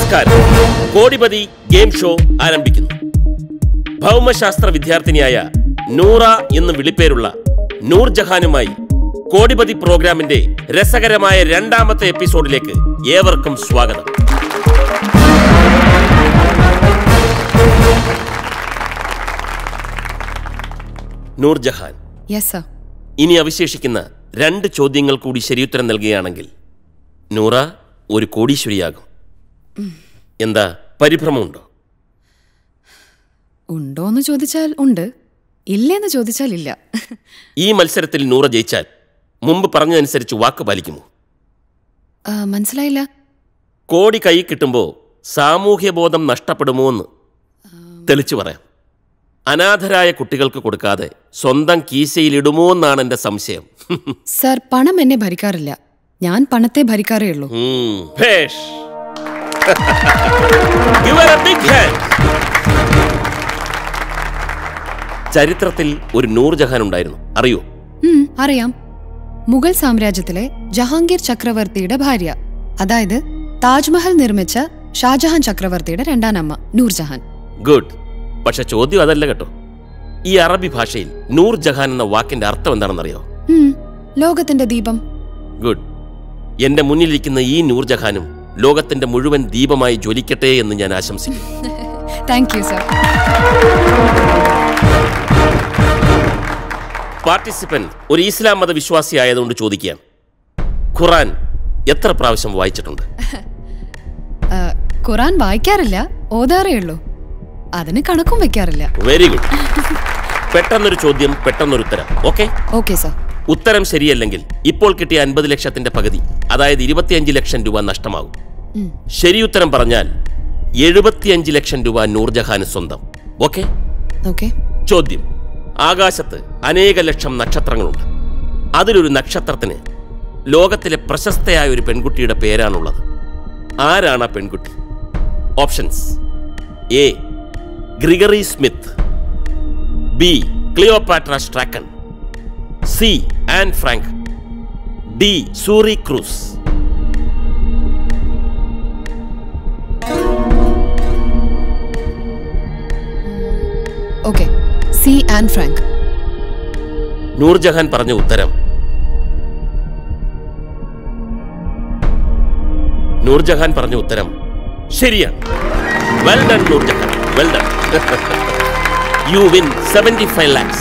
നമസ്കാരം. കോടിപതി game show ആരംഭിക്കുന്നു. ഭൗമശാസ്ത്ര വിദ്യാർത്ഥിനിയായ നൂറ എന്ന് വിളിപ്പേരുള്ള നൂർജഹാനുമായി കോടിപതി പ്രോഗ്രാമിന്റെ രസകരമായ രണ്ടാമത്തെ എപ്പിസോഡിലേക്ക് ഏവർക്കും സ്വാഗതം. നൂർജഹാൻ, ഇനി അവശേഷിക്കുന്ന 2 ചോദ്യങ്ങൾ കൂടി ശരിയുത്തരം നൽകുകയാണെങ്കിൽ നൂറ ഒരു കോടീശ്വരിയാകും. എന്താ പരിഭ്രമമുണ്ടോ? ഉണ്ടോന്ന് ചോദിച്ചാൽ ഉണ്ട്, ഇല്ലെന്ന് ചോദിച്ചാൽ ഇല്ല. ഈ മത്സരത്തിൽ നൂറ ജയിച്ചാൽ മുമ്പ് പറഞ്ഞതനുസരിച്ച് വാക്ക് പാലിക്കുമോ? മനസ്സിലായില്ല. കോടി കൈ കിട്ടുമ്പോ സാമൂഹ്യബോധം നഷ്ടപ്പെടുമോ എന്ന് തെളിച്ചു പറയാം. അനാഥരായ കുട്ടികൾക്ക് കൊടുക്കാതെ സ്വന്തം കീശയിലിടുമോ എന്നാണ് എന്റെ സംശയം. സർ, പണം എന്നെ ഭരിക്കാറില്ല, ഞാൻ പണത്തെ ഭരിക്കാറേ ഉള്ളൂ. ചരിത്രത്തിൽ ഒരു നൂർജഹാൻ ഉണ്ടായിരുന്നു, അറിയോ? അറിയാം. മുഗൾ സാമ്രാജ്യത്തിലെ ജഹാംഗീർ ചക്രവർത്തിയുടെ ഭാര്യ, അതായത് താജ്മഹൽ നിർമ്മിച്ച ഷാജഹാൻ ചക്രവർത്തിയുടെ 2ാം അമ്മ നൂർജഹാൻ. ഗുഡ്. പക്ഷെ ചോദ്യം അതല്ല കേട്ടോ. ഈ അറബി ഭാഷയിൽ നൂർജഹാൻ എന്ന വാക്കിന്റെ അർത്ഥം എന്താണെന്നറിയോ? ലോകത്തിന്റെ ദീപം. ഗുഡ്. എന്റെ മുന്നിലിരിക്കുന്ന ഈ നൂർജഹാനും ലോകത്തിന്റെ മുഴുവൻ ദീപമായി ജ്വലിക്കട്ടെ എന്ന് ഞാൻ ആശംസിക്കുന്നു. Thank you sir. പാർട്ടിസിപ്പന്റ് ഒരു ഇസ്ലാം മതവിശ്വാസി ആയതുകൊണ്ട് ചോദിക്കാം, ഖുറാൻ എത്ര പ്രാവശ്യം വായിച്ചിട്ടുണ്ട്? ഖുറാൻ വായിക്കാറില്ല, ഓതാറേ ഉള്ളൂ. അതിന് കണക്കും വെക്കാറില്ല. Very good. പെട്ടെന്നൊരു ചോദ്യം, പെട്ടെന്നൊരു ഉത്തരം. ഓക്കെ? Okay sir. ഉത്തരം ശരിയല്ലെങ്കിൽ ഇപ്പോൾ കിട്ടിയ 50 ലക്ഷത്തിന്റെ പകുതി, അതായത് 25 ലക്ഷം രൂപ നഷ്ടമാകും. ശരിയുത്തരം പറഞ്ഞാൽ 75 ലക്ഷം രൂപ നൂർജഹാന് സ്വന്തം. ഓക്കെ? ഓക്കെ. ചോദ്യം: ആകാശത്ത് അനേക ലക്ഷം നക്ഷത്രങ്ങളുണ്ട്. അതിലൊരു നക്ഷത്രത്തിന് ലോകത്തിലെ പ്രശസ്തയായ ഒരു പെൺകുട്ടിയുടെ പേരാണുള്ളത്. ആരാണ് ആ പെൺകുട്ടി? Options: A Gregory Smith, B Cleopatra Strachan, C Anne Frank, D Suri Cruise. Okay, C Anne Frank. Noorjahan പറഞ്ഞ ഉത്തരം ശരിയാണ്. Well done Noorjahan, well done. You win 75 lakhs.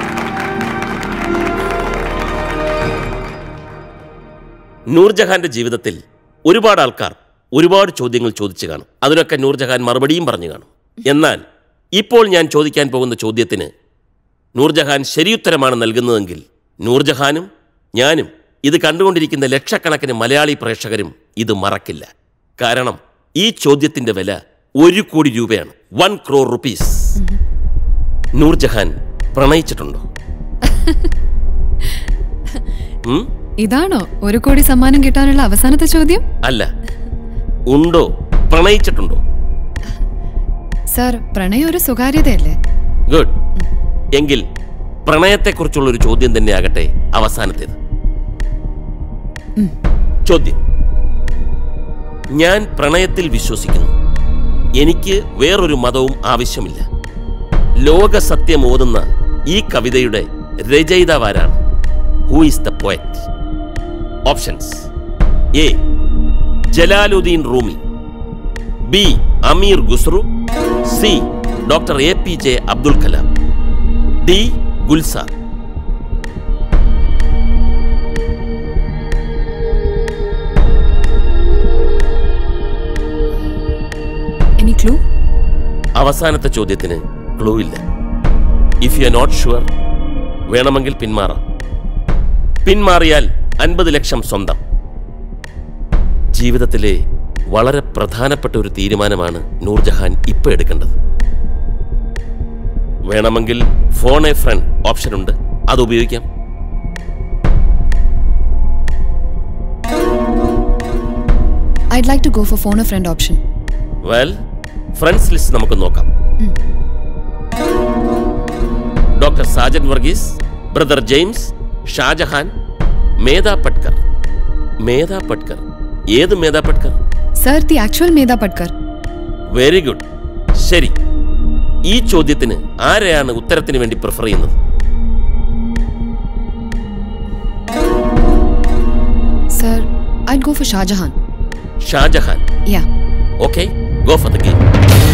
നൂർജഹാന്റെ ജീവിതത്തിൽ ഒരുപാട് ആൾക്കാർ ഒരുപാട് ചോദ്യങ്ങൾ ചോദിച്ചു കാണും. അതിനൊക്കെ നൂർജഹാൻ മറുപടിയും പറഞ്ഞു കാണും. എന്നാൽ ഇപ്പോൾ ഞാൻ ചോദിക്കാൻ പോകുന്ന ചോദ്യത്തിന് നൂർജഹാൻ ശരിയുത്തരമാണ് നൽകുന്നതെങ്കിൽ നൂർജഹാനും ഞാനും ഇത് കണ്ടുകൊണ്ടിരിക്കുന്ന ലക്ഷക്കണക്കിന് മലയാളി പ്രേക്ഷകരും ഇത് മറക്കില്ല. കാരണം ഈ ചോദ്യത്തിന്റെ വില 1 കോടി രൂപയാണ്. 1 crore rupees. നൂർജഹാൻ പ്രണയിച്ചിട്ടുണ്ടോ? ഇതാണോ 1 കോടി സമ്മാനം കിട്ടാനുള്ള അവസാനത്തെ ചോദ്യം? അല്ല, ഉണ്ടോ, പ്രണയിച്ചിട്ടുണ്ടോ? സർ, പ്രണയം ഒരു സ്വകാര്യതയല്ലേ? ഗുഡ്. എങ്കിൽ പ്രണയത്തെക്കുറിച്ചുള്ള ഒരു ചോദ്യം തന്നെ ആകട്ടെ അവസാനത്തേത്. ചോദ്യം: ഞാൻ പ്രണയത്തിൽ വിശ്വസിക്കുന്നു. എനിക്ക് വേറൊരു മതവും ആവശ്യമില്ല. ലോക സത്യം ഓതുന്ന ഈ കവിതയുടെ രചയിതാവാരാണ്? Who is the poet? Options: A Jalaluddin Rumi, B Amir Khusro, C doctor APJ Abdul Kalam, D Gulzar. Any clue? അവസാനത്തെ ചോദ്യത്തിന് ക്ലൂ ഇല്ല. If you are not sure, വേണമെങ്കിൽ പിന്മാറാം. പിന്മാറിയാൽ 50 ലക്ഷം സ്വന്തം. ജീവിതത്തിലെ വളരെ പ്രധാനപ്പെട്ട ഒരു തീരുമാനമാണ് നൂർജഹാൻ ഇപ്പോൾ എടുക്കേണ്ടത്. വേണമെങ്കിൽ ഫോൺ എ ഫ്രണ്ട് ഓപ്ഷൻ ഉണ്ട്, അത് ഉപയോഗിക്കാം. I'd like to go for phone a friend option. Well, friends list നമുക്ക് നോക്കാം. Doctor Sajan Varghese, brother James, Shahjahan, Medha Patkar. Medha Patkar? ഏത് Medha Patkar? Sir, the actual Medha Patkar. Very good. ശരി, ഈ ചോദ്യത്തിന് ആരെയാണ് ഉത്തരത്തിന് വേണ്ടി പ്രിഫർ ചെയ്യുന്നത്? Sir, I'd go for Shahjahan. Shahjahan? Yeah. Okay, go for the game.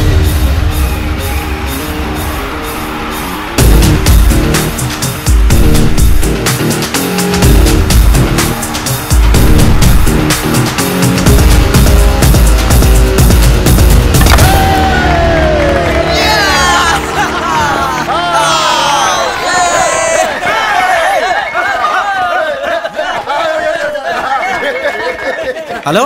Hello,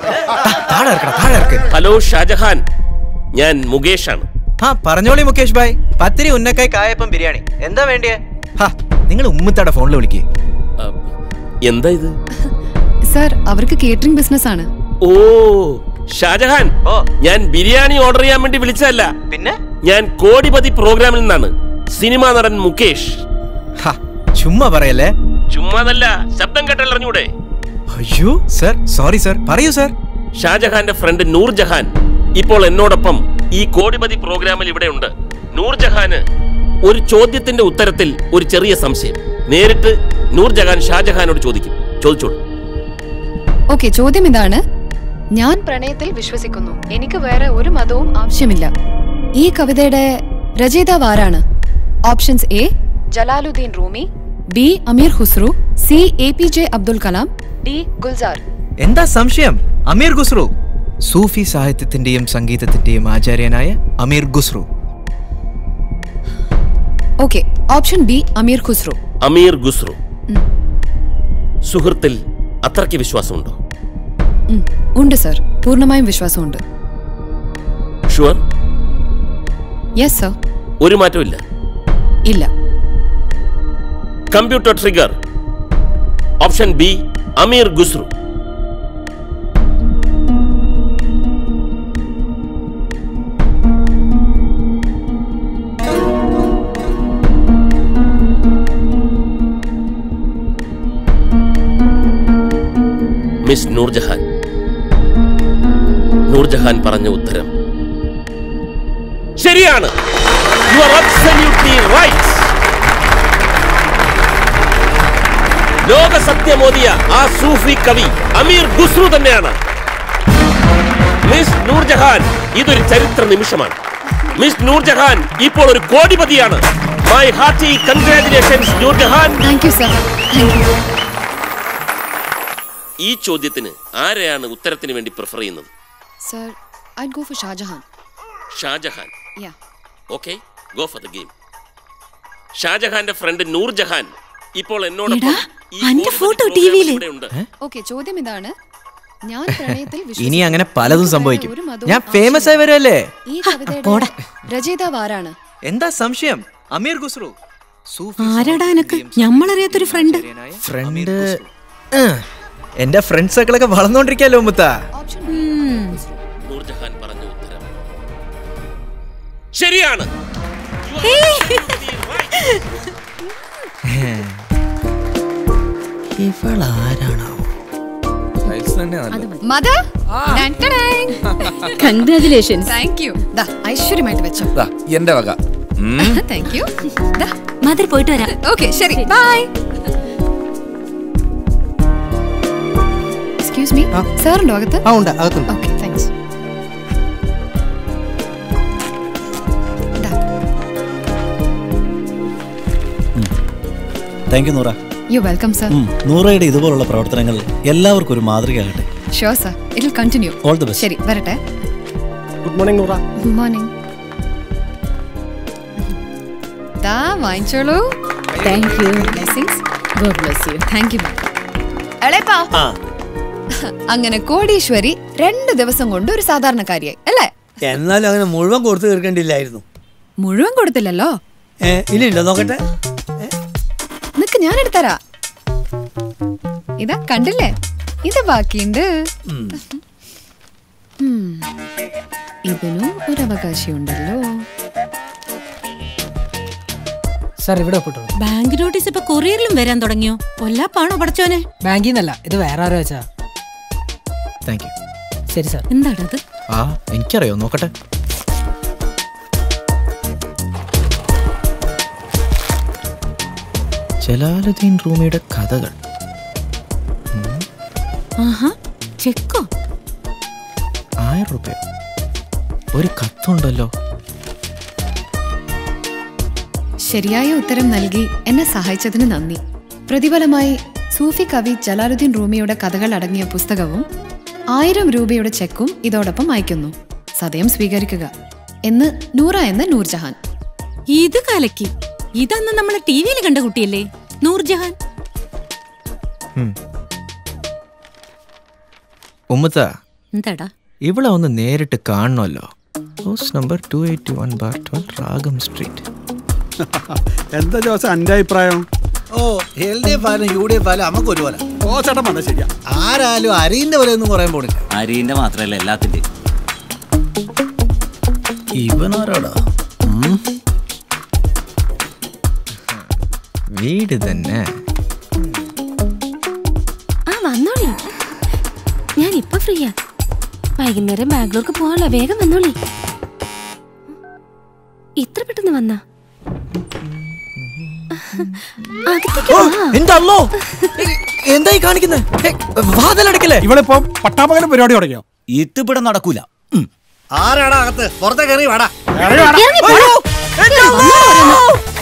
hello Shahjahan, ഞാൻ മുകേഷാണ്. പറഞ്ഞോളി മുകേഷ് ഭായ്. പത്തിരി, ഉന്നക്കായ്, കായപ്പം, ബിരിയാണി. എന്താ വേണ്ടിയേ? നിങ്ങൾ ഉമ്മത്താടെ ഫോണിൽ വിളിക്കേ. എന്താ ഇത്? സർ, അവർക്ക് കേറ്ററിംഗ് ബിസിനസ് ആണ്. ഓ ഷാജഹാൻ, ഞാൻ ബിരിയാണി ഓർഡർ ചെയ്യാൻ വേണ്ടി വിളിച്ചതല്ല. പിന്നെ ഞാൻ കോടിപതി പ്രോഗ്രാമിൽ നിന്നാണ്. സിനിമാ നടൻ മുകേഷ്. ചുമ്മാ പറയല്ലേ. ചുമ്മാതല്ല, ശബ്ദം കേട്ടറിഞ്ഞൂടെ? അയ്യോ സർ, സോറി സർ, പറയൂ സർ. ഷാജഹാന്റെ ഫ്രണ്ട് നൂർജഹാൻ ഇപ്പോൾ എന്നോടൊപ്പം ഈ കോടിപതി പ്രോഗ്രാമിൽ ഇവിടെ ഉണ്ട്. നൂർജഹാന് ഒരു ചോദ്യത്തിന്റെ ഉത്തരത്തിൽ ഒരു ചെറിയ സംശയം. നേരിട്ട് നൂർജഹാൻ ഷാജഹാനോട് ചോദിക്കും. ചോദിച്ചോളൂ. ഓക്കെ, ചോദ്യം ഇതാണ്. ഞാൻ പ്രണയത്തിൽ വിശ്വസിക്കുന്നു. എനിക്ക് വേറെ ഒരു മതവും ആവശ്യമില്ല. ഈ കവിതയുടെ രചയിതാവ് ആരാണ്? Options A Jalaluddin Rumi, B Amir Khusro, C APJ Abdul Kalam, D Gulzar. എന്താ സംശയം? അമീർ ഖുസ്രു. സൂഫി സാഹിത്യത്തിന്റെയും സംഗീതത്തിന്റെയും ആചാര്യനായ Amir Khusro. Okay, option B Amir Khusro. Amir Khusro. സുഹൃത്തിൽ അത്രയ്ക്ക് വിശ്വാസമുണ്ടോ? ഉണ്ട് സർ, പൂർണ്ണമായും വിശ്വാസമുണ്ട്. ഷുവർ? Yes sir. ഒരു മാറ്റവും ഇല്ല? ഇല്ല. Computer trigger. Option B Amir Khusro. Miss Noorjahan, Noorjahan പറഞ്ഞ ഉത്തരം ശരിയാണ്. You are absolutely right. ലോക സത്യമോദിയ ആ സൂഫി കവി അമീർ ഖുസ്രു തന്നെയാണ്. മിസ് നൂർജഹാൻ, ഇതൊരു ചരിത്ര നിമിഷമാണ്. മിസ് നൂർജഹാൻ ഇപ്പോൾ ഒരു കോടിപതിയാണ്. My hearty congratulations Noorjahan. Thank you sir. Thank you. ഈ ചോദ്യത്തിന് ആരെയാണ് ഉത്തരത്തിന് വേണ്ടി പ്രിഫർ ചെയ്യുന്നത്? Sir, I'd go for Shahjahan. Shahjahan? Yeah. Okay, go for the game. ഷാജഹാന്റെ ഫ്രണ്ട് നൂർജഹാൻ ഇപ്പോൾ എന്നോടൊപ്പം ഉണ്ട്. ഓക്കെ, ചോദ്യം ഇതാണ്. ഞാൻ പ്രണയത്തിൽ ഇനി അങ്ങനെ പലതും സംഭവിക്കും. ഞാൻ ഫേമസ് ആയി വരുമല്ലേ. ഈ കവിതയുടെ രചയിതാവ് ആരാണ്? എന്താ സംശയം? അമീർ ഖുസ്രു. ആരാടാ എനക്ക് ഞമ്മളറിയാത്തൊരു ഫ്രണ്ട്? എന്റെ ഫ്രണ്ട് സർക്കിളൊക്കെ വളർന്നോണ്ടിരിക്കല്ലോ മുത്ത. നൂർജഹാൻ പറഞ്ഞ ഉത്തരം ശരിയാണ്. കൺഗ്രാറ്റുലേഷൻസ്. Thank you. ഐശ്വര്യമായിട്ട് വെച്ചോ. എന്റെ വക. Thank you. മദർ പോയിട്ട് വരാം. ഓക്കെ, ശരി, ബൈ. എക്സ്ക്യൂസ് മീ, സാറുണ്ടോ അകത്ത്? ഉണ്ട്, അകത്തുണ്ട്. Okay, thanks. Thank you Noora. You welcome sir. നൂറയുടെ ഇതുപോലുള്ള പ്രവർത്തനങ്ങൾ എല്ലാവർക്കും ഒരു മാതൃകയാകട്ടെ. Sure sir, it will continue. All the best. ശരി, വരട്ടെ. Good morning Noora. Good morning. ദാ വാങ്ങിച്ചോളൂ. Thank you. Blessings. God bless you. Thank you. എളേപ്പാ, അങ്ങനെ കോടീശ്വരി 2 ദിവസം കൊണ്ട് ഒരു സാധാരണക്കാരിയായി അല്ലേ? എന്നാലും അങ്ങനെ മുഴുവൻ കൊടുത്തു തീർക്കേണ്ടില്ലായിരുന്നു. മുഴുവൻ കൊടുത്തില്ലല്ലോ. ഇല്ല, നോക്കട്ടെ. നിക്ക്, ഞാൻ എടുത്തരാ. ഇതാ കണ്ടില്ലേ, ഇത് ബാക്കിയുണ്ട്. ഇതിനും ഒരു അവകാശമുണ്ടല്ലോ. സാർ, ഇവിടെ ബാങ്ക് നോട്ടീസ് ഇപ്പൊ കൊറിയറിലും വരാൻ തുടങ്ങിയോ? കൊല്ലാപ്പാണോ പടച്ചോനെ? ബാങ്കിൽ നിന്നല്ല, ഇത് വേറെ ആരോ വെച്ചാ. Thank you. ശരി സാർ. എന്താണത്? ആ എനിക്കറിയോ, നോക്കട്ടെ. ജലാലുദ്ദീൻ റൂമിയുടെ കഥകൾ. ആഹാ, ചെക്കോ? 1000 രൂപ. ഒരു കത്തുണ്ടല്ലോ. ശരിയായ ഉത്തരം നൽകി എന്നെ സഹായിച്ചതിന് നന്ദി. പ്രതിഫലമായി സൂഫി കവി ജലാലുദ്ദീൻ റൂമിയുടെ കഥകൾ അടങ്ങിയ പുസ്തകവും 1000 രൂപയുടെ ചെക്കും ഇതോടൊപ്പം അയക്കുന്നു. സദയം സ്വീകരിക്കുക എന്ന് നൂറ എന്ന നൂർജഹാൻ. ഇത് കലക്കി. ഇതന്ന് നമ്മളെ ടിവിയിൽ കണ്ട കുട്ടിയല്ലേ നൂർജഹാൻ? ഉമ്മത്ത, എന്താടാ? ഇവിടെ ഒന്ന് നേരിട്ട് കാണണമല്ലോ. ഹൗസ് നമ്പർ 281/12 രാഗം സ്ട്രീറ്റ്. എന്താ ജോസ് എന്റെ അഭിപ്രായം? ഓ LDF ആയാലും UDF ആയാലും നമുക്ക് ഒരുപോലെ. ഓ ചേട്ടൻ പറഞ്ഞ ശരിയാ. ആരാലും അരിന്റെ പോലെ ഒന്നും പറയാൻ പോണില്ല. അരിന്റെ മാത്രല്ല എല്ലാത്തിന്റെ. ഇവനാരാടാ? വീട് തന്നെ. ആ വന്നോളി, ഞാൻ ഇപ്പൊ ഫ്രീയാ. വൈകുന്നേരം ബാംഗ്ലൂർക്ക് പോവാനുള്ള, വേഗം വന്നോളി. ഇത്ര പെട്ടെന്ന് വന്നാ? എന്തായി കാണിക്കുന്നത്? വാതിലടക്കല്ലേ? ഇവളിപ്പോ പട്ടാപകരം പരിപാടി തുടങ്ങിയോ? ഇത്തിപ്പിടം നടക്കൂല. ആരാടാ അകത്ത്? പുറത്തേക്ക് ഇറങ്ങി വാടാ.